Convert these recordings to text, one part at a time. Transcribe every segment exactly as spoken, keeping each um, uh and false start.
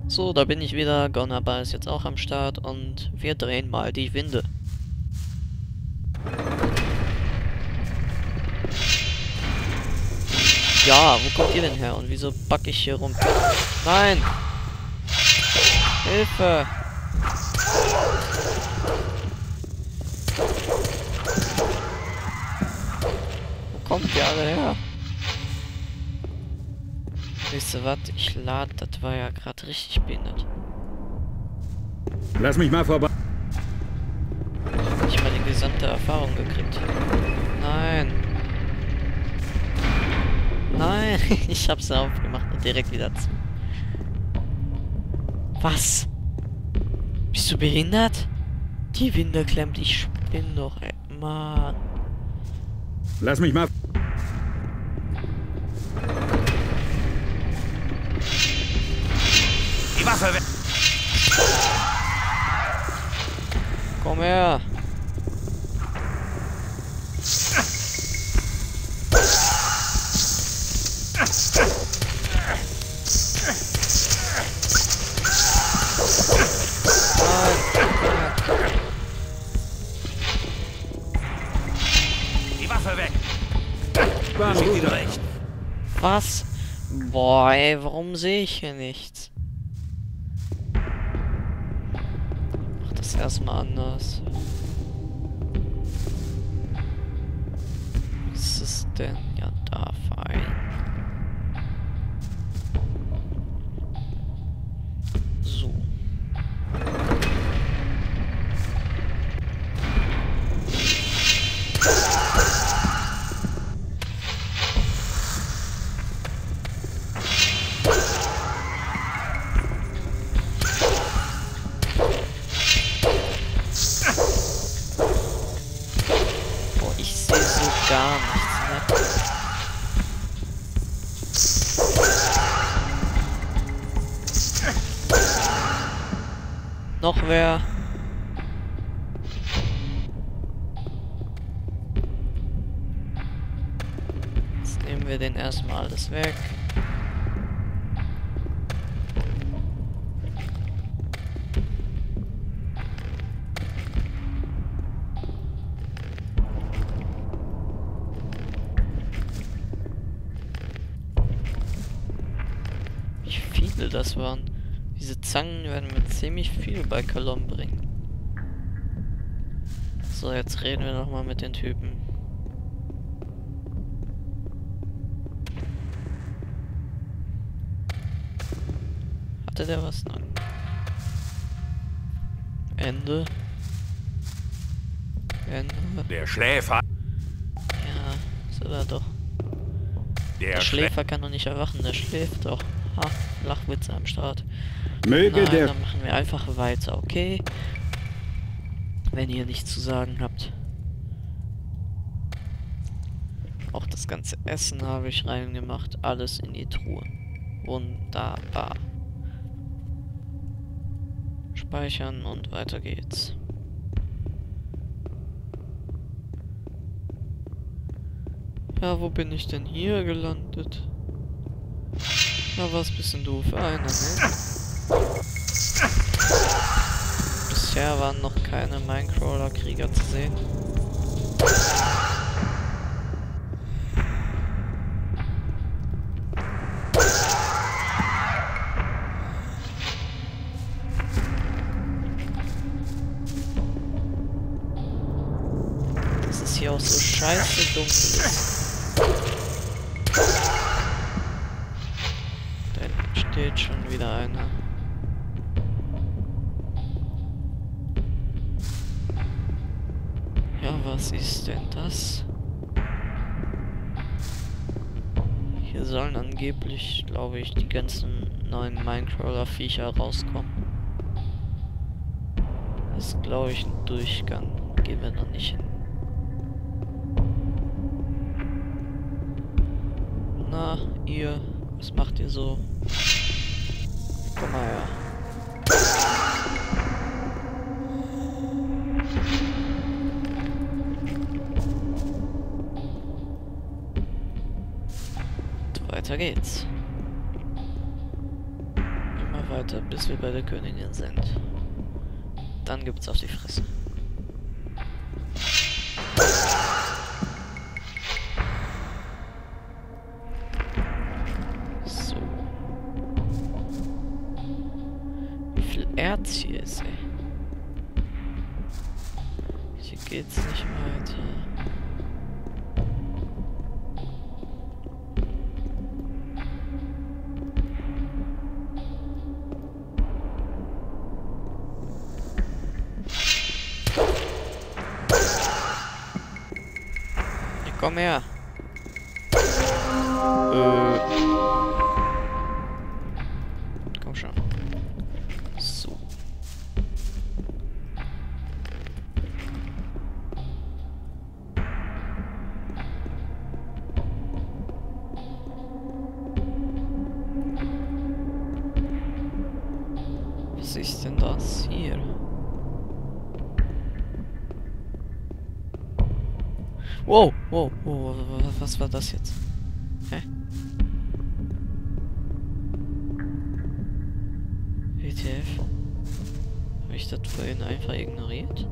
So, da bin ich wieder. Gonaba ist jetzt auch am Start und wir drehen mal die Winde. Ja, wo kommt ihr denn her? Und wieso backe ich hier rum? Nein! Hilfe! Wo kommt ihr alle her? Wisst ihr was? Ich lade, das war ja gerade richtig behindert. Lass mich mal vorbei. Ich mal die gesamte Erfahrung gekriegt. Nein! Nein! Ich hab's aufgemacht und direkt wieder zu. Was? Bist du behindert? Die Winde klemmt, ich spinn doch, ey. Mann. Lass mich mal. Die Waffe weg! Komm her! Die Waffe weg! War ein Schick ihn guter. recht. Was? Boah, ey, warum sehe ich hier nichts? Mach das erstmal anders. Was ist denn? Ja, da fein. So. Boah, ich sehe so gar nichts, ne? Noch wer? Jetzt nehmen wir den erstmal alles weg. Wie viele das waren. Diese Zangen werden mir ziemlich viel bei Kalom bringen. So, jetzt reden wir nochmal mit den Typen. Hatte der was? Nein. Ende. Ende. Der Schläfer. Ja, so da doch. Der, Der Schläfer. Schläfer kann doch nicht erwachen, der schläft doch. Ha, Lachwitz am Start. Möge Nein, der. dann machen wir einfach weiter, okay? Wenn ihr nichts zu sagen habt. Auch das ganze Essen habe ich reingemacht. Alles in die Truhe. Wunderbar. Speichern und weiter geht's. Ja, wo bin ich denn hier gelandet? Na, was bist denn du für einer, ne? Bisher waren noch keine Minecrawler-Krieger zu sehen. Dass es hier auch so scheiße dunkel ist. Da steht schon wieder einer. Ja, was ist denn das? Hier sollen angeblich, glaube ich, die ganzen neuen Minecrawler-Viecher rauskommen. Das ist, glaube ich, ein Durchgang. Gehen wir noch nicht hin. Na, ihr, was macht ihr so? Komm mal her. Und weiter geht's. Immer weiter, bis wir bei der Königin sind. Dann gibt's auf die Fresse. So. Wie viel Erz hier ist, ey. Hier geht's nicht weiter. Komm her. Äh. Komm schon. So. Was ist denn das hier? Wow, wow, wow, was war das jetzt? Hä? W T F? Habe ich das vorhin einfach ignoriert?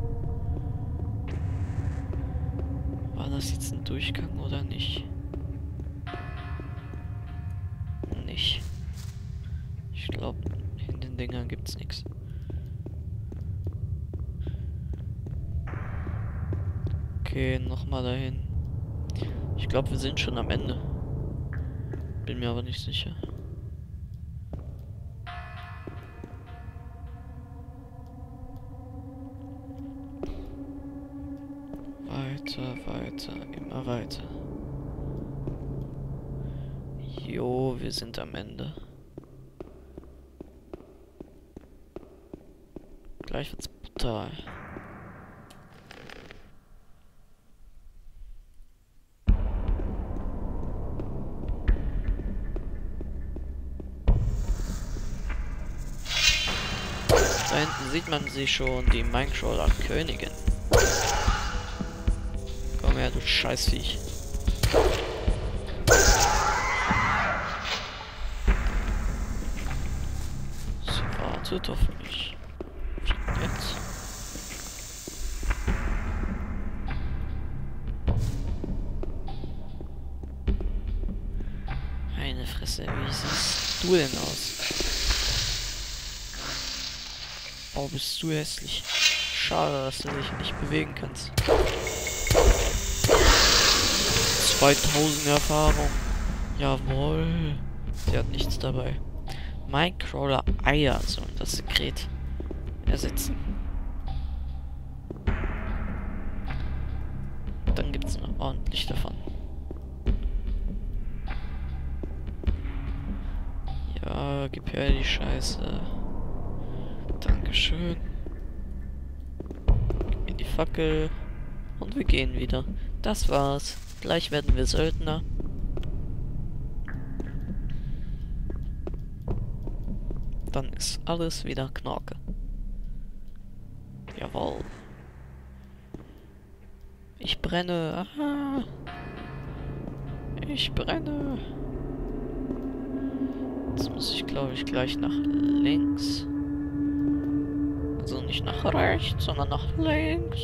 War das jetzt ein Durchgang oder nicht? Nicht. Ich glaube, in den Dingern gibt's nichts. Okay, nochmal dahin. Ich glaube, wir sind schon am Ende. Bin mir aber nicht sicher. Weiter, weiter, immer weiter. Jo, wir sind am Ende. Gleich wird's brutal. Da hinten sieht man sie schon, die Minecrawler Königin. Komm her, du Scheißviech. Sie wartet auf mich. Jetzt. Meine Fresse, wie siehst du denn aus? Oh, bist du hässlich. Schade, dass du dich nicht bewegen kannst. zweitausend Erfahrung. Jawohl. Sie hat nichts dabei. Minecrawler Eier sollen das Sekret ersetzen. Dann gibt's noch ordentlich davon. Ja, gib her die Scheiße. Dankeschön. Gib mir die Fackel. Und wir gehen wieder. Das war's. Gleich werden wir Söldner. Dann ist alles wieder Knorke. Jawohl. Ich brenne. Aha. Ich brenne. Jetzt muss ich, glaube ich, gleich nach links. Also nicht nach rechts, sondern nach links.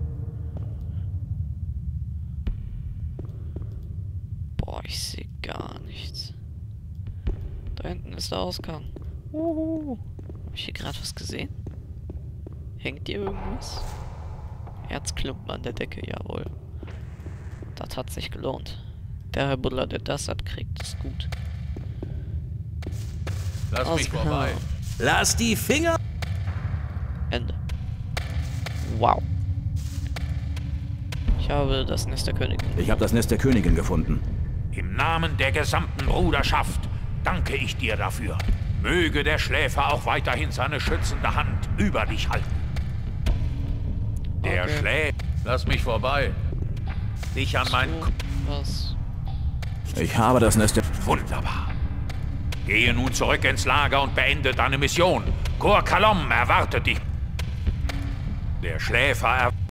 Boah, ich sehe gar nichts. Da hinten ist der Ausgang. Uhu. Hab ich hier gerade was gesehen? Hängt hier irgendwas? Herzklumpen an der Decke, jawohl. Das hat sich gelohnt. Der Herr Buddler, der das hat, kriegt es gut. Lass mich Ausgang. vorbei. Lass die Finger! Ende. Wow. Ich habe das Nest der Königin. Ich habe das Nest der Königin gefunden. Im Namen der gesamten Bruderschaft danke ich dir dafür. Möge der Schläfer auch weiterhin seine schützende Hand über dich halten. Der Okay. Schläfer... Lass mich vorbei. Dich an meinen... K Was? Ich habe das Nest der... Wunderbar. Gehe nun zurück ins Lager und beende deine Mission. Khor Kalom erwartet dich. Der Schläfer er